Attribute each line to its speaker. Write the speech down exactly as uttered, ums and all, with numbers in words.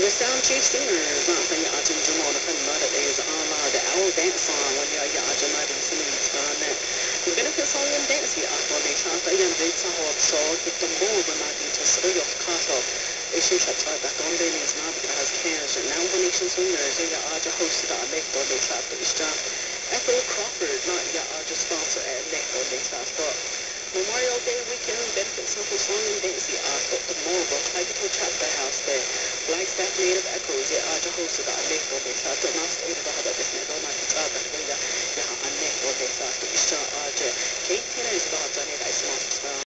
Speaker 1: sound chief singers, not when you're watching Jamal, the mother is on the owl dance song when you're watching my singing on that. The benefits on your dance, the Navajo Nation, the young dates are hot, so get them more when I get to say your castle. They should have tried back on their knees now because cans and Navajo Nation singers, they are just hosted on Nectar, they trap the strap. Ethel Crawford, not your just sponsor at Nectar, they trap. Memorial Day weekend benefits of the song and dance, the